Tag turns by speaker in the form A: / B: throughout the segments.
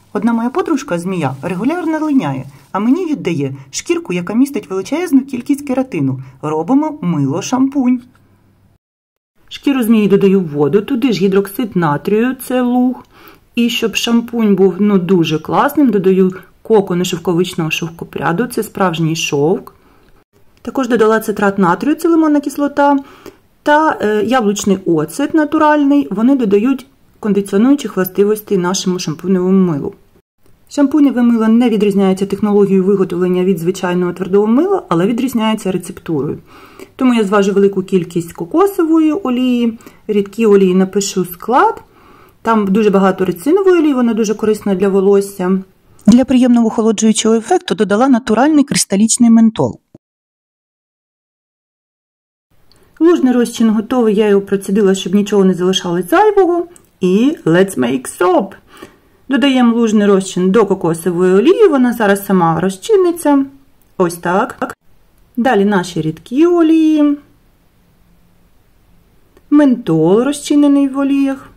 A: Одна моя подружка, змія, регулярно линяє, а мені віддає шкірку, яка містить величезну кількість кератину. Робимо мило-шампунь. Шкіру змії додаю в воду, туди ж гідроксид натрію, це луг. І щоб шампунь був дуже класним, додаю коконо-шовковичного шовкопряду, це справжній шовк. Також додала цитрат натрію, це лимонна кислота, та яблучний оцет натуральний. Вони додають кондиціонуючих властивостей нашому шампуневому милу. Шампуневе мило не відрізняється технологією виготовлення від звичайного твердого мила, але відрізняється рецептурою. Тому я зважу велику кількість кокосової олії, рідкі олії напишу склад. Там дуже багато рицинової олії, вона дуже корисна для волосся. Для приємного охолоджуючого ефекту додала натуральний кристалічний ментол. Лужний розчин готовий, я його процідила, щоб нічого не залишалось зайвого. І let's make soap! Додаємо лужний розчин до кокосової олії, вона зараз сама розчиниться. Ось так. Далі наші рідкі олії. Ментол розчинений в оліях.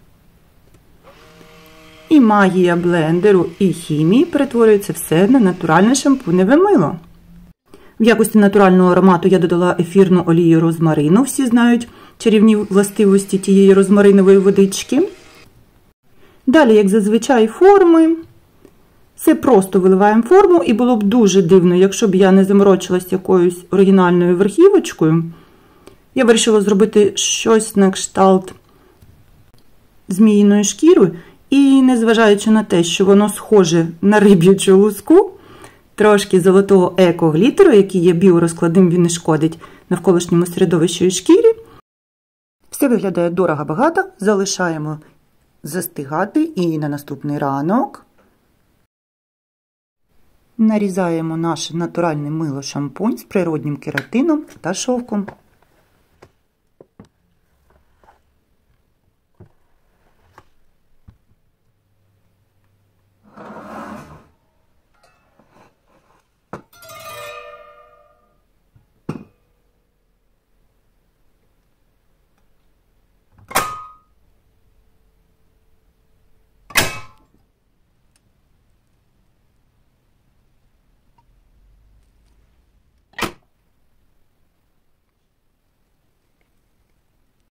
A: І магія блендеру і хімії перетворюється все на натуральне шампуневе мило. В якості натурального аромату я додала ефірну олію розмарину. Всі знають чарівні властивості тієї розмаринової водички. Далі, як зазвичай, форми. Все просто виливаємо форму, і було б дуже дивно, якщо б я не заморочилась якоюсь оригінальною верхівочкою. Я вирішила зробити щось на кшталт зміїної шкіри. І незважаючи на те, що воно схоже на риб'ячу луску, трошки золотого еко-глітеру, який є біорозкладним, він не шкодить навколишньому середовищу і шкірі. Все виглядає дорого-багато, залишаємо застигати і на наступний ранок нарізаємо наше натуральне мило-шампунь з природнім кератином та шовком.